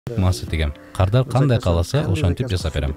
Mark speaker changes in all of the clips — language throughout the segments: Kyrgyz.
Speaker 1: Масы тигем. Кардар кандай кааласа, ошентип жасап берем.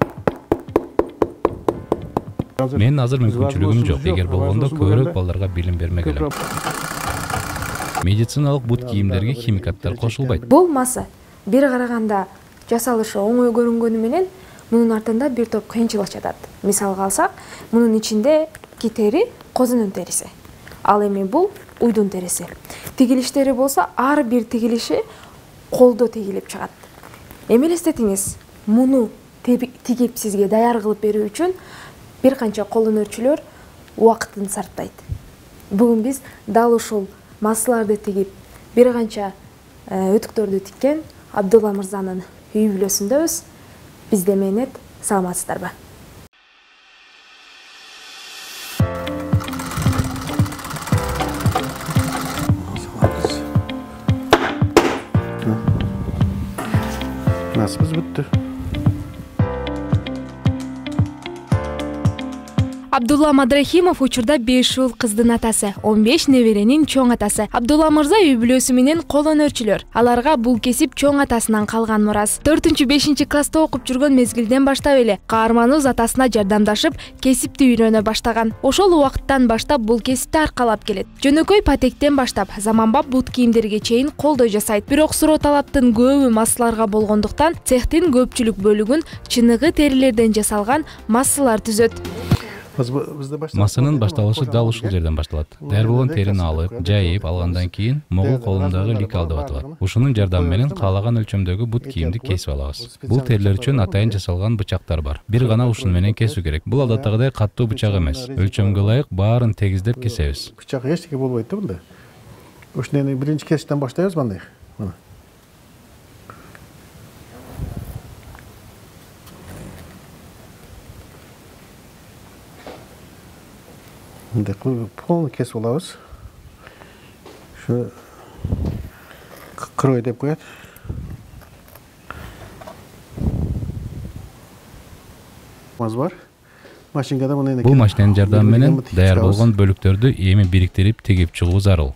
Speaker 1: Мен азыр мүмкүнчүлүгүм жок. Эгер болгондо көбүрөөк балдарга билим бермек элем. Медициналык бут кийимдерге химикаттар кошулбайт.
Speaker 2: Бул маса бир караганда жасалышы оңой көрүнгөнү менен мунун артында бир топ кыйынчылык жатат. Мисалга алсак, мунун ичинде тери козунун териси. Ал эми бул уйдун териси. Тигилиштери болсо ар бир тигилиши колдо тигилип чыгат. Эми элестетиңиз, муну тигип сизге даяр кылып берүү үчүн бир канча колдонуучулар убакытын сарптайт. Бүгүн биз дал ушул массаларды тигип бир канча өтүктөрдү тиккен Абдулла мырзанын үй бүлөсүндөбүз. Бизде менет, саламатсыздарбы?
Speaker 3: Nasibimiz bitti.
Speaker 2: Абдулла Мадрахимов учурда 5 ул кыздын атасы, 15 неберенин чоң атасы. Абдулла мырза үй бүлөсү менен кол өнөрчүлөр. Аларга бул кесип чоң атасынан калган мурас. 4-5 класста окуп жүргөн мезгилден баштап эле каарманыбыз атасына жардамдашып, кесипти үйрөнө баштаган. Ошол убакыттан баштап бул кесипти аркалап келет. Жөнөкөй патектен баштап заманбап бут кийимдерге чейин колдой жасайт. Бирок суроо талаптын көбү массаларга болгондуктан цехтин көпчүлүк бөлүгүн чыныгы терилерден жасалган массалар түзөт.
Speaker 1: Масынын башталышы дал ушул жерден башталат. Даяр болгон терини алып, жайып алгандан кийин могул колундагы ликал деп аталат. Ушунун жардамы менен каалаган өлчөмдөгү бут кийимди кесип алабыз. Бул терилер үчүн атайын жасалган бычактар бар. Бир гана ушун менен кесүү керек. Бул адаттагыдай каттуу бычак эмес. Өлчөмгө ылайык баарын тегиздеп кесебиз.
Speaker 3: Бычак эчтеке болбойт да мында. Ушуну биринчи кесиптен баштайбыз мындай. Мындай кылып полный кесип алабыз. Şu крой деп коет. Бар. Машинкада мындай.
Speaker 1: Бул машинанын жардамы менен даяр болгон бөлүктөрдү эми бириктирип тигип чыгуу зарыл.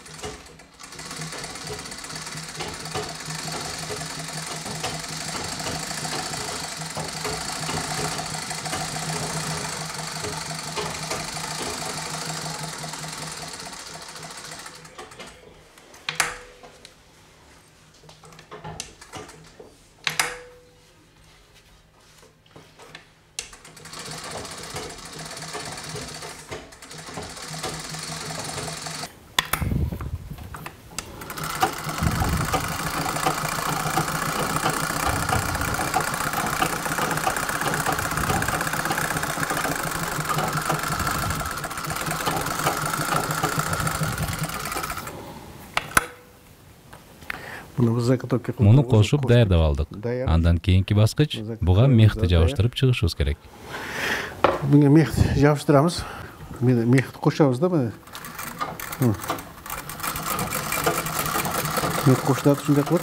Speaker 1: Муну кошуп даярдап алдык. Андан кийинки баскыч буга мехти жабыштырып чыгышыбыз керек.
Speaker 3: Буга мехти жабыштырабыз. Мехти кошобуз да мына. Мехти кошулат ушундай кылып.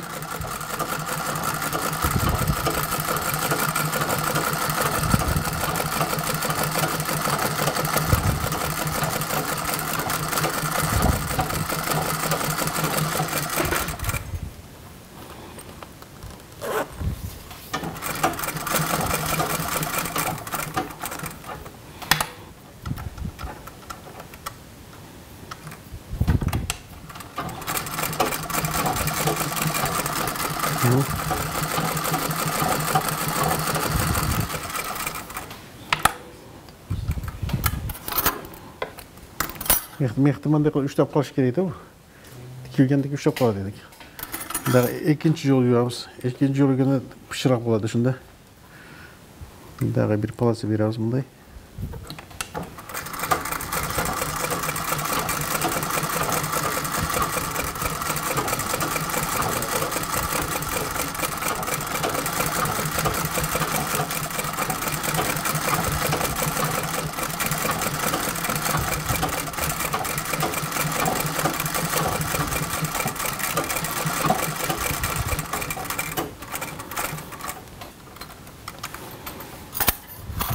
Speaker 3: Мехти мындай кылып үчтөп калыш керек да бу. Тикилгендик үчтөп калат элек. Дагы экинчи жолу юрабыз. Экинчи жолу гана бышыраак болот ушунда. Дагы бир полоса беребиз мындай.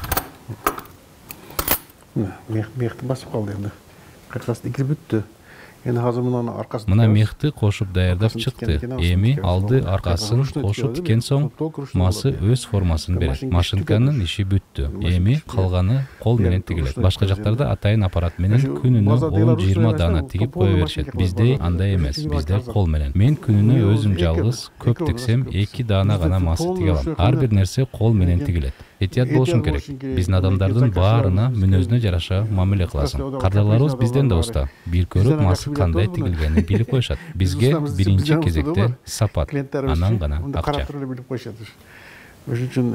Speaker 3: Мехти басып калды енді. Какасы икири бүттү. Эми азыр мунун аркасын
Speaker 1: Мына мехти кошуп даярдап чыкты. Эми алды аркасын кошуп тиккен соң масы өз формасын берет. Машинканын иши бүттү. Эми калганы кол менен тигилет. Башка жактарда атайын аппарат менен күнүнө 10-20 дана тигип кое беришет. Бизде андай эмес. Бизде кол менен. Мен күнүнө өзүм жалгыз көп тиксем 2 дана гана масы тиге алам. Ар бир нерсе кол менен тигилет. Этият болушун керек. Биздин адамдардын баарына мүнөзүнө жараша мамиле кыласың. Кардарларыбыз бизден да уста. Бир көрүп масы кандай тигилгенин билип коюшат. Бизге биринчи кезекте сапат, анан гана акча.
Speaker 3: Ошон үчүн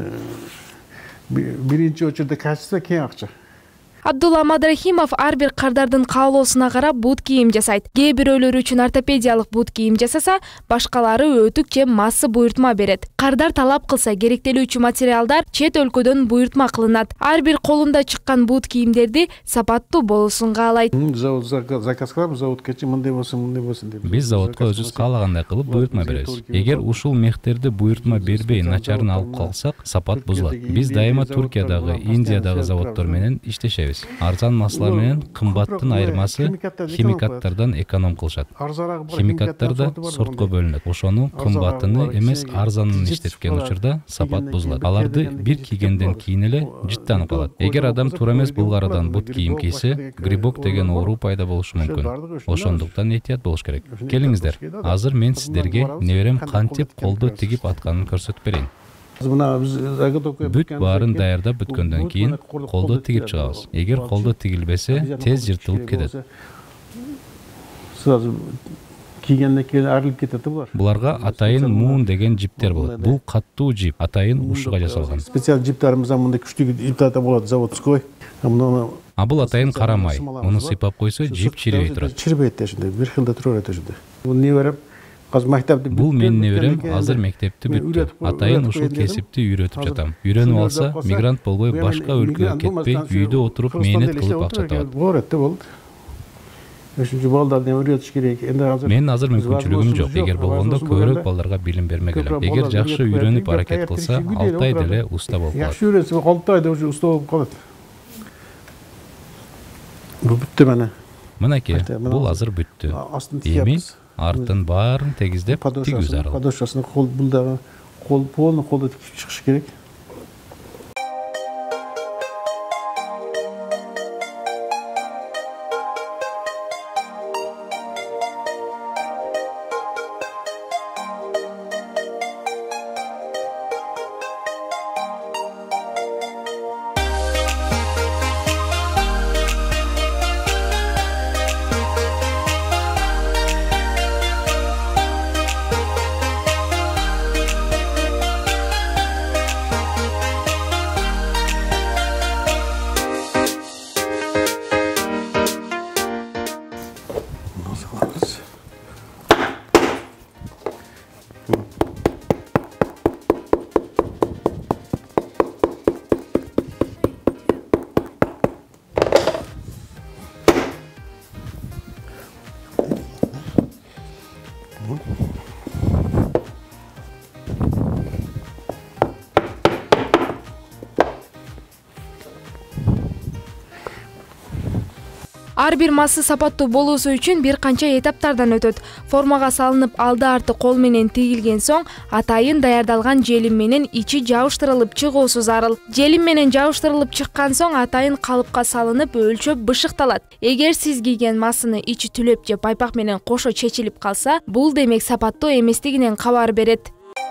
Speaker 3: биринчи очередде качество, кийин акча.
Speaker 2: Абдулла Мадрахимов ар бир кардардын каалоосуна карап бут кийим жасайт. Кээ бирөөлөр үчүн ортопедиялык бут кийим жасаса, башкалары өтүк же массы буйртма берет. Кардар талап кылса керектелүүчү материалдар чет өлкөдөн буйртма кылынат. Ар бир колунда чыккан бут кийимдерди сапаттуу болуусун каалайт.
Speaker 3: Завод заказ кылам, заводкачы мындай болсун деп.
Speaker 1: Биз заводко өзүбүз каалагандай кылып буйртма беребиз. Эгер ушул мехтерди буйртма бербей начарын алып калсак, сапат бузулат. Биз дайыма Туркиядагы, Индиядагы заводдор менен иштешебиз. Арзан маслар менен кымбаттын айырмасы химикаттардан эконом кылышат. Химикаттар да сортко бөлүнөт. Ошонун кымбатыны эмес арзанын иштеткен учурда сапат бузулат. Аларды бир кийгенден кийин эле жыттанып калат. Эгер адам туура эмес булгарадан бут кийим кийсе, грибок деген оору пайда болушу мүмкүн. Ошондуктан этият болуш керек. Келиңиздер, азыр мен сиздерге неберем кантип колдо тигип атканын көрсөтүп берейин. Бүт баарын даярдап бүткөндөн кийин колдо тигип чыгабыз. Эгер колдо тигилбесе, тез жыртылып кетет.
Speaker 3: Сразу кийгенден кийин арылып кетет булар.
Speaker 1: Буларга атайын муун деген жиптер болот. Бул каттуу жип, атайын ушуга жасалган.
Speaker 3: Специаль жиптарыбыз мындай күчтүү жиптар болот, заводской.
Speaker 1: А бул атайын кара май. Муну сыйпап койсо, жип чирибей турат.
Speaker 3: Чирибейт ошондой, бир жылда турат ошондой. Бул неберем
Speaker 1: Бул менин неберем азыр мектепти бүттү. Атайын ушул кесипти үйрөтүп жатам. Үйрөнүп алса, мигрант болбой башка өлкөгө кетпей, үйдө отуруп мээнет кылып акча табат. Мен азыр мүмкүнчүлүгүм жок. Эгер болгондо көбүрөөк балдарга билим бермек элем. Эгер жакшы үйрөнүп аракет кылса, 6 айда эле уста болуп калат.
Speaker 3: Жакшы үйрөнсө 6 айда уже уста болуп калат. Бул бүттү мына.
Speaker 1: Мынакей, бул азыр бүттү. Эми артын баарын тегиздеп тигүү зарыл.
Speaker 3: Подошвасын кол булдагы полный колдо тигип чыгыш керек.
Speaker 2: Ар бир массы сапаттуу болуусу үчүн бир канча этаптардан өтөт. Формага салынып, алды арты кол менен тигилген соң, атайын даярдалган желим менен ичи жабыштырылып чыгуусу зарыл. Желим менен жабыштырылып чыккан соң, атайын калыпка салынып, өлчөп бышыкталат. Эгер сиз кийген массыны ичи түлөп же пайпак менен кошо чечилип калса, бул демек сапаттуу эместигинен кабар берет.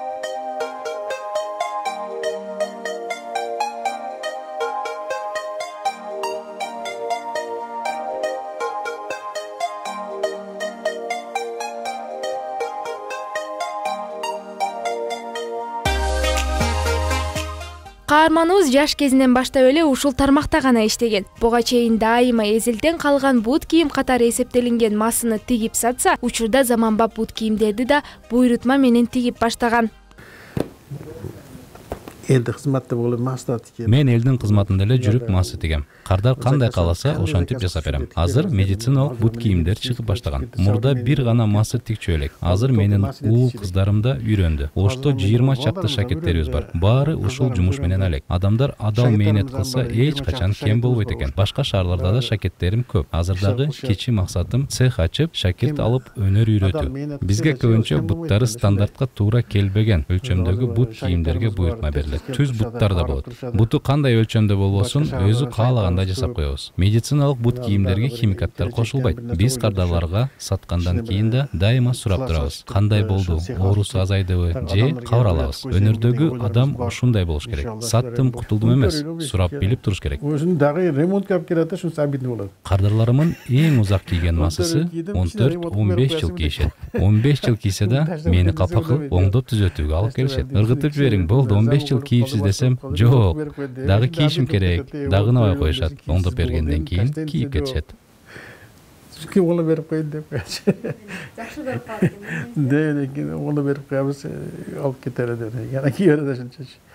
Speaker 2: Каарманыбыз жаш кезинен баштап эле ушул тармакта гана иштеген. Буга чейин дайыма эзелтен калган бут кийим катары эсептелинген массыны тигип сатса, учурда заманбап бут кийимдерди да буйрутма менен тигип баштаган.
Speaker 3: Endi xizmatda bo'lib maslahat keldi.
Speaker 1: Мен элдин кызматында эле жүрүп масы тигем. Кардар кандай кааласа ошентип жасап берем. Азыр медициналык бут кийимдер чыгып баштаган. Мурда бир гана масы тикчү элек. Азыр менин уул кыздарым да үйрөндү. Ошто 20 чакты шакирттерибиз бар. Баары ушул жумуш менен элек. Адамдар адал мээнет кылса эч качан кем болбойт экен. Башка шаарларда да шакирттерим көп. Азырдагы кечи максатым цех ачып, шакирт алып өнөр үйрөтүү. Бизге көбүнчө буттары стандартка туура келбеген өлчөмдөгү бут кийимдерге буйртма берилет. Түз буттар да болот. Буту кандай өлчөмдө болбосун, өзү каалагандай жасап коебуз. Медициналык бут кийимдерге химикаттар кошулбайт. Биз кардарларга саткандан кийин да дайыма сурап турабыз. Кандай болду? Оорусу азайдыбы? Же кабаралабыз? Өнөрдөгү адам ушундай болуш керек. Саттым, кутулдум эмес. Сурап билип туруш керек.
Speaker 3: Өзүн дагы ремонтка алып келет да, шунусу обидный болот.
Speaker 1: Кардарларымын эң узак кийген масысы 14-15 жыл кийишет. 15 жыл кийсе да мени капа кылып оңдоп түзөтүүгө алып келишет. Ыргытып жибериң, болду 15 жыл кийипсиз десем, жок, дагы кийишим керек, дагы набай коюшат. Оңдоп бергенден кийин кийип кетишет.
Speaker 3: Ким оңдоп берип коет деп коёчу.
Speaker 2: Жакшы берип калат экен.
Speaker 3: Оңдоп берип коебуз, алып кетели деп. Жана кийип берет ошончочу.